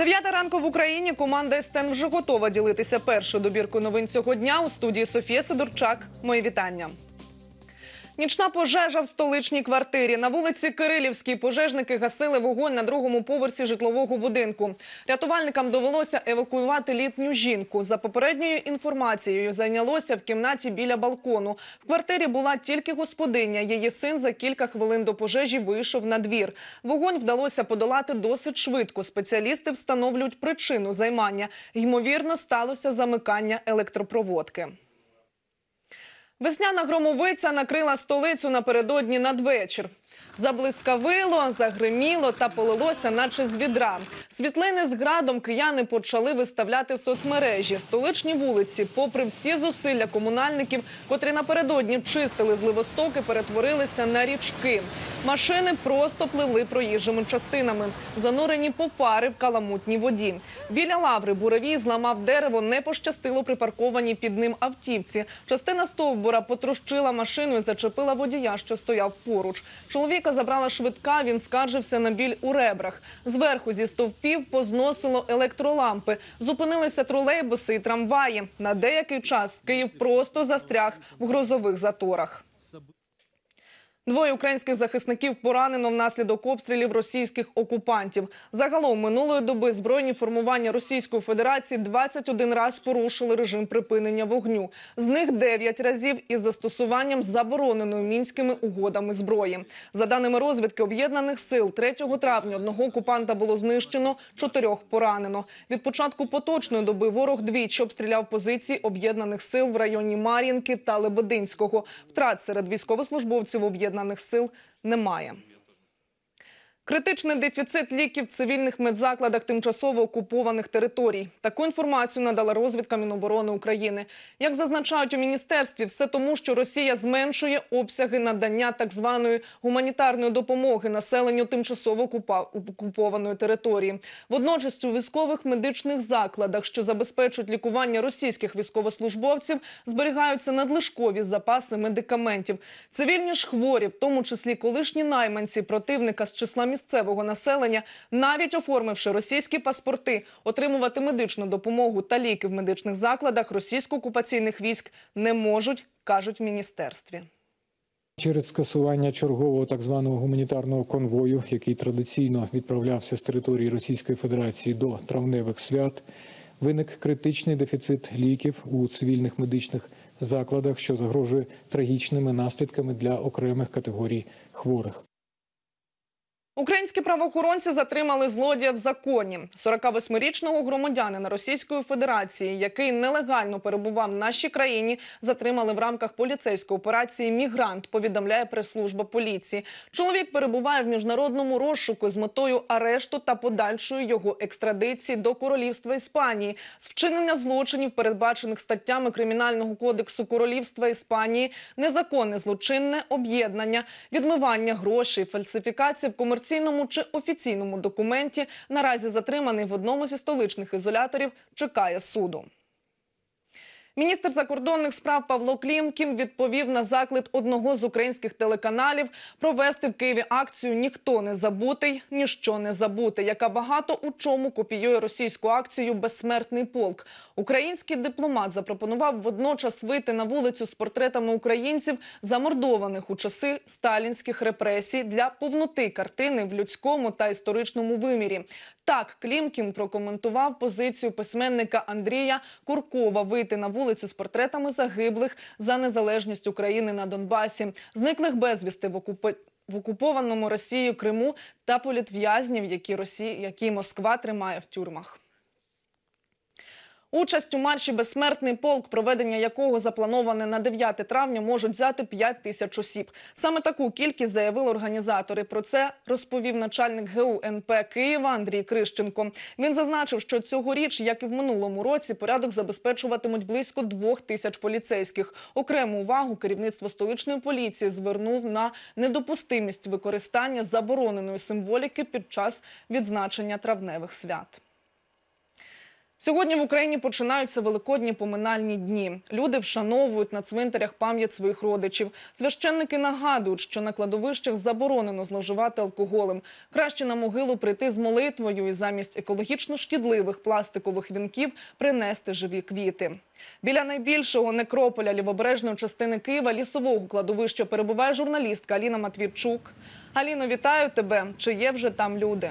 9 ранку в Україні. Команда СТН вже готова ділитися першою добіркою новин цього дня. У студії Софія Сидорчак. Мої вітання. Нічна пожежа в столичній квартирі. На вулиці Кирилівській пожежники гасили вогонь на другому поверсі житлового будинку. Рятувальникам довелося евакуювати літню жінку. За попередньою інформацією, зайнялося в кімнаті біля балкону. В квартирі була тільки господиня. Її син за кілька хвилин до пожежі вийшов на двір. Вогонь вдалося подолати досить швидко. Спеціалісти встановлюють причину займання. Ймовірно, сталося замикання електропроводки. Весняна громовиця накрила столицю напередодні надвечір. Заблискавило, загриміло та полилося, наче з відра. Світлини з градом кияни почали виставляти в соцмережі. Столичні вулиці, попри всі зусилля комунальників, котрі напередодні чистили зливостоки, перетворилися на річки. Машини просто пливли проїжджими частинами, занурені по фари в каламутній воді. Біля Лаври буревій зламав дерево, не пощастило припаркованій під ним автівці. Частина стовбура потрощила машину і зачепила водія, що стояв поруч. Чоловіка забрала швидка, він скаржився на біль у ребрах. Зверху зі стовпів позносило електролампи. Зупинилися тролейбуси і трамваї. На деякий час Київ просто застряг в грозових заторах. 2 українських захисників поранено внаслідок обстрілів російських окупантів. Загалом минулої доби збройні формування Російської Федерації 21 раз порушили режим припинення вогню. З них 9 разів із застосуванням забороненої Мінськими угодами зброї. За даними розвідки Об'єднаних сил, 3 травня одного окупанта було знищено, 4 поранено. Від початку поточної доби ворог двічі обстріляв позиції Об'єднаних сил в районі Мар'їнки та Лебединського. Втрат серед військовослужбовців Об'єднаних сил немає. Критичний дефіцит ліків в цивільних медзакладах тимчасово окупованих територій. Таку інформацію надала розвідка Міноборони України. Як зазначають у міністерстві, все тому, що Росія зменшує обсяги надання так званої гуманітарної допомоги населенню тимчасово окупованої території. Водночас у військових медичних закладах, що забезпечують лікування російських військовослужбовців, зберігаються надлишкові запаси медикаментів. Цивільні ж хворі, в тому числі колишні найманці противника з числа місцевого населення, навіть оформивши російські паспорти, отримувати медичну допомогу та ліки в медичних закладах російсько-окупаційних військ не можуть, кажуть в міністерстві. Через скасування чергового так званого гуманітарного конвою, який традиційно відправлявся з території Російської Федерації до травневих свят, виник критичний дефіцит ліків у цивільних медичних закладах, що загрожує трагічними наслідками для окремих категорій хворих. Українські правоохоронці затримали злодія в законі. 48-річного громадянина Російської Федерації, який нелегально перебував в нашій країні, затримали в рамках поліцейської операції «Мігрант», повідомляє прес-служба поліції. Чоловік перебуває в міжнародному розшуку з метою арешту та подальшої його екстрадиції до Королівства Іспанії. З вчинення злочинів, передбачених статтями Кримінального кодексу Королівства Іспанії, незаконне злочинне об'єднання, відмивання грошей, фальсифікація в комерційному чи офіційному документі, наразі затриманий в одному зі столичних ізоляторів, чекає суду. Міністр закордонних справ Павло Клімкін відповів на заклик одного з українських телеканалів провести в Києві акцію «Ніхто не забутий, ніщо не забути», яка багато у чому копіює російську акцію «Безсмертний полк». Український дипломат запропонував водночас вийти на вулицю з портретами українців, замордованих у часи сталінських репресій, для повноти картини в людському та історичному вимірі. Так, Клімкін прокоментував позицію письменника Андрія Куркова вийти на вулицю з портретами загиблих за незалежність України на Донбасі, зниклих безвісти в окупованому Росією Криму та політв'язнів, які Москва тримає в тюрмах. Участь у марші «Безсмертний полк», проведення якого заплановане на 9 травня, можуть взяти 5 тисяч осіб. Саме таку кількість заявили організатори. Про це розповів начальник ГУ НП Києва Андрій Крищенко. Він зазначив, що цьогоріч, як і в минулому році, порядок забезпечуватимуть близько 2 тисяч поліцейських. Окрему увагу керівництво столичної поліції звернув на недопустимість використання забороненої символіки під час відзначення травневих свят. Сьогодні в Україні починаються великодні поминальні дні. Люди вшановують на цвинтарях пам'ять своїх родичів. Священники нагадують, що на кладовищах заборонено зловживати алкоголем. Краще на могилу прийти з молитвою і замість екологічно шкідливих пластикових вінків принести живі квіти. Біля найбільшого некрополя лівобережної частини Києва лісового кладовища перебуває журналістка Аліна Матвійчук. Аліно, вітаю тебе. Чи є вже там люди?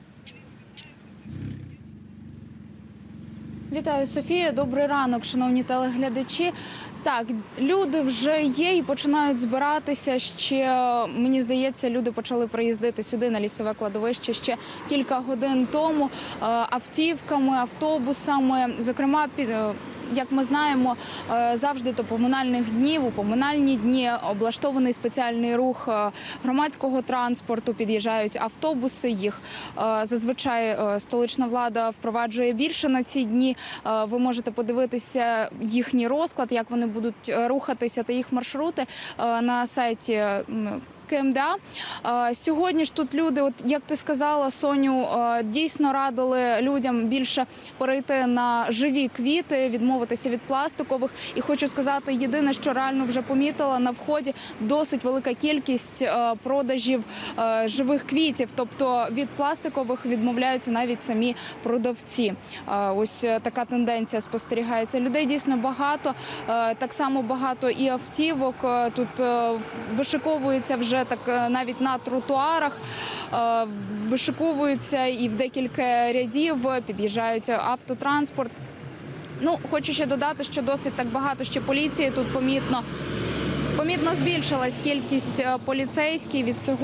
Вітаю, Софія. Добрий ранок, шановні телеглядачі. Так, люди вже є і починають збиратися. Ще, мені здається, люди почали приїздити сюди на лісове кладовище ще кілька годин тому автівками, автобусами. Зокрема, як ми знаємо, завжди до поминальних днів, у поминальні дні облаштований спеціальний рух громадського транспорту, під'їжджають автобуси, їх зазвичай столична влада впроваджує більше на ці дні. Ви можете подивитися їхній розклад, як вони будуть рухатися та їх маршрути на сайті КМДА. Сьогодні ж тут люди, от як ти сказала, Соню, дійсно радили людям більше перейти на живі квіти, відмовитися від пластикових. І хочу сказати, єдине, що реально вже помітила, на вході досить велика кількість продажів живих квітів. Тобто від пластикових відмовляються навіть самі продавці. Ось така тенденція спостерігається. Людей дійсно багато, так само багато і автівок. Тут вишиковуються вже так навіть на тротуарах, вишиковуються і в декілька рядів, під'їжджають автотранспорт. Ну, хочу ще додати, що досить так багато ще поліції тут помітно збільшилась кількість поліцейських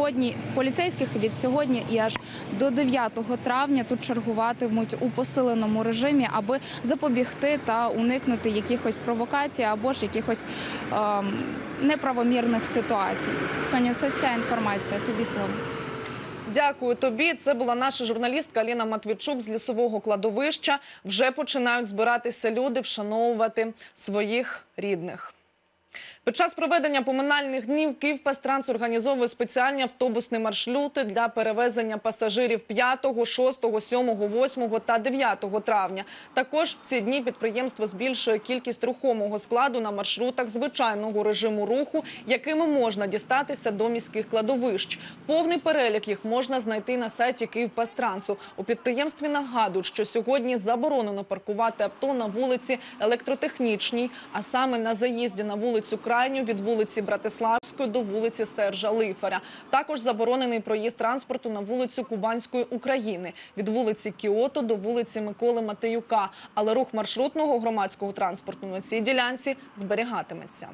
від сьогодні і аж до 9 травня тут чергуватимуть у посиленому режимі, аби запобігти та уникнути якихось провокацій або ж якихось неправомірних ситуацій. Соня, це вся інформація. Тобі слово. Дякую тобі. Це була наша журналістка Аліна Матвійчук з лісового кладовища. Вже починають збиратися люди, вшановувати своїх рідних. Під час проведення поминальних днів Київпастранс організовує спеціальні автобусні маршрути для перевезення пасажирів 5, 6, 7, 8 та 9 травня. Також в ці дні підприємство збільшує кількість рухомого складу на маршрутах звичайного режиму руху, якими можна дістатися до міських кладовищ. Повний перелік їх можна знайти на сайті Київпастрансу. У підприємстві нагадують, що сьогодні заборонено паркувати авто на вулиці Електротехнічній, а саме на заїзді на вулицю Крайню від вулиці Братиславської до вулиці Сержа Лифаря. Також заборонений проїзд транспорту на вулицю Кубанської України від вулиці Кіото до вулиці Миколи Матеюка. Але рух маршрутного громадського транспорту на цій ділянці зберігатиметься.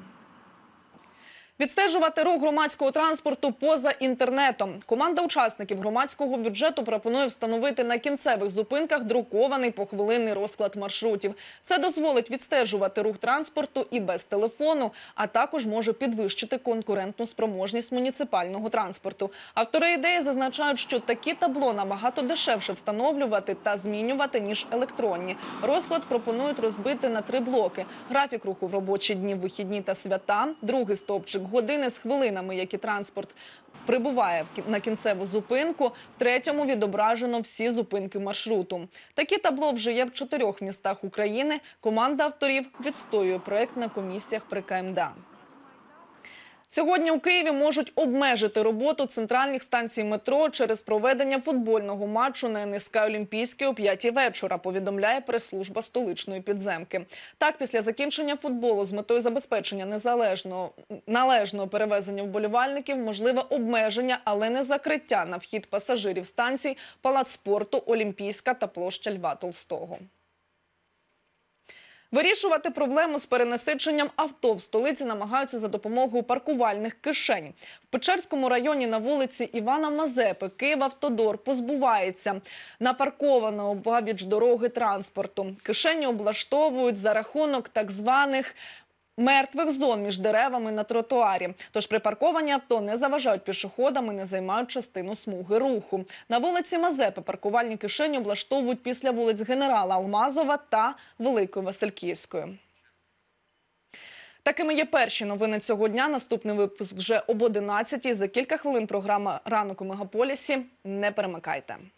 Відстежувати рух громадського транспорту поза інтернетом. Команда учасників громадського бюджету пропонує встановити на кінцевих зупинках друкований похвилинний розклад маршрутів. Це дозволить відстежувати рух транспорту і без телефону, а також може підвищити конкурентну спроможність муніципального транспорту. Автори ідеї зазначають, що такі табло набагато дешевше встановлювати та змінювати, ніж електронні. Розклад пропонують розбити на 3 блоки. Графік руху в робочі дні, вихідні та свята, другий стовпчик – години з хвилинами, які транспорт прибуває на кінцеву зупинку. В третьому відображено всі зупинки маршруту. Такі табло вже є в 4 містах України. Команда авторів відстоює проект на комісіях при КМДА. Сьогодні у Києві можуть обмежити роботу центральних станцій метро через проведення футбольного матчу на НСК Олімпійській о 5 вечора, повідомляє прес-служба столичної підземки. Так, після закінчення футболу з метою забезпечення належного перевезення вболівальників можливе обмеження, але не закриття на вхід пасажирів станцій Палац спорту, Олімпійська та площа Льва Толстого. Вирішувати проблему з перенасиченням авто в столиці намагаються за допомогою паркувальних кишень. В Печерському районі на вулиці Івана Мазепи Київавтодор позбувається напаркованого обабіч дороги транспорту. Кишені облаштовують за рахунок так званих мертвих зон між деревами на тротуарі. Тож припарковані авто не заважають пішоходам і не займають частину смуги руху. На вулиці Мазепи паркувальні кишені облаштовують після вулиць Генерала Алмазова та Великої Васильківської. Такими є перші новини цього дня. Наступний випуск вже об 11-й. За кілька хвилин програма «Ранок у Мегаполісі». Не перемикайте.